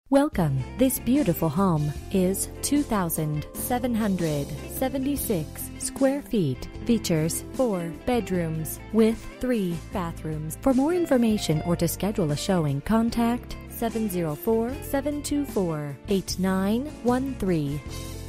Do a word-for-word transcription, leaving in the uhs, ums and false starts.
Welcome. This beautiful home is two thousand seven hundred seventy-six square feet. Features four bedrooms with three bathrooms. For more information or to schedule a showing, contact seven zero four, seven two four, eight nine one three.